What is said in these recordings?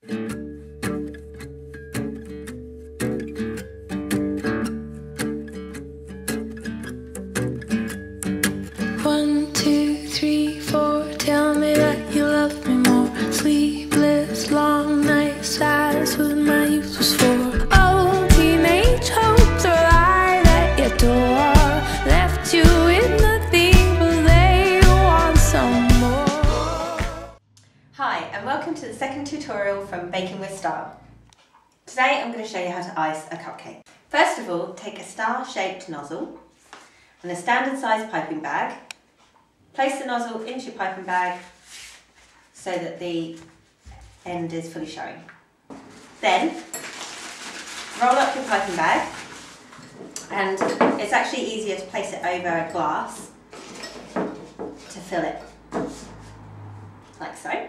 One, two, three, four, tell me that you love me more. Sleepless, long nights, that's what my youth was for. Oh, teenage hopes are lied at your door. Left you with nothing, but they want some more. Hi, and welcome to the second tutorial from Baking with Style. Today I'm going to show you how to ice a cupcake. First of all, take a star-shaped nozzle and a standard size piping bag. Place the nozzle into your piping bag so that the end is fully showing. Then roll up your piping bag, and it's actually easier to place it over a glass to fill it, like so.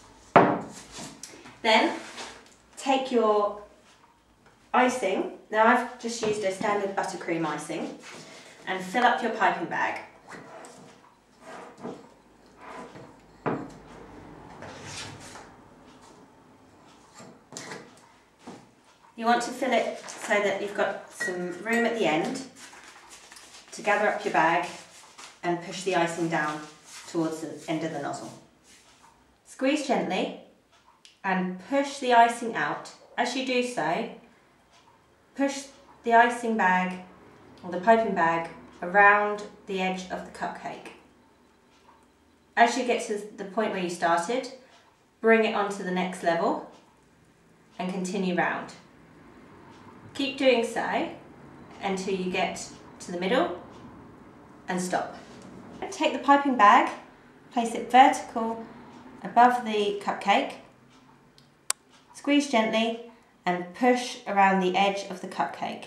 Then take your icing, now I've just used a standard buttercream icing, and fill up your piping bag. You want to fill it so that you've got some room at the end to gather up your bag and push the icing down towards the end of the nozzle. Squeeze gently and push the icing out. As you do so, push the icing bag or the piping bag around the edge of the cupcake. As you get to the point where you started, bring it onto the next level and continue round. Keep doing so until you get to the middle and stop. Take the piping bag, place it vertical above the cupcake, squeeze gently and push around the edge of the cupcake.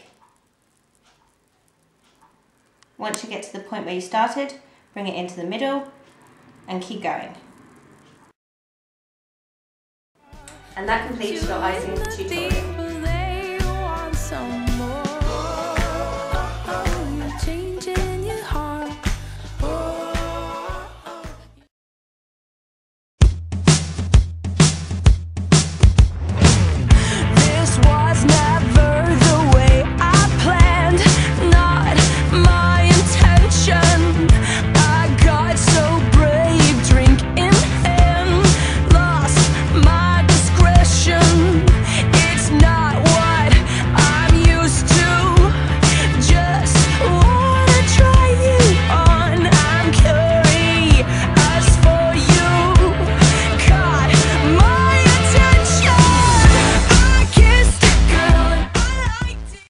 Once you get to the point where you started, bring it into the middle and keep going. And that completes your icing tutorial.